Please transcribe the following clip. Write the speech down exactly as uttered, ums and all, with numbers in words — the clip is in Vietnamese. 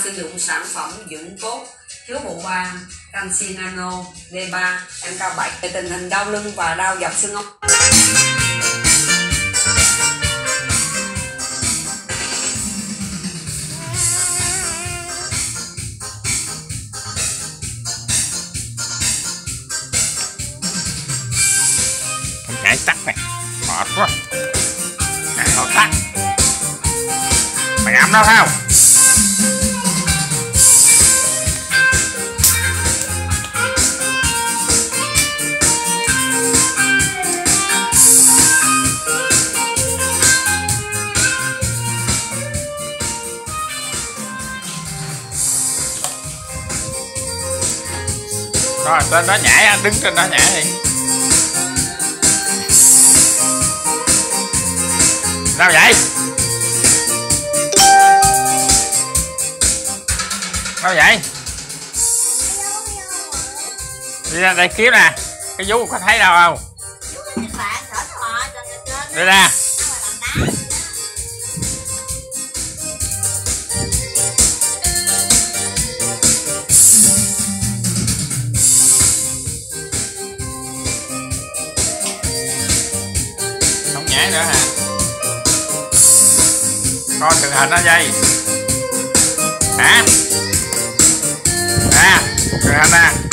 sử dụng sản phẩm dưỡng cốt chứa bộ ba, canxi nano, D ba, M K bảy để tình hình đau lưng và đau dọc xương ống. Nhảy tắt này, mệt quá. Nhảy họ tắt. Mày ngậm đó không? Rồi lên đó nhảy, đứng trên đó nhảy đi. Sao vậy? Sao vậy? Đi ra đây kiếm nè. Cái vú có thấy đâu không? Đi ra. Không nhảy nữa hả? Coi tình hình ở đây hả? À, tình hình nè.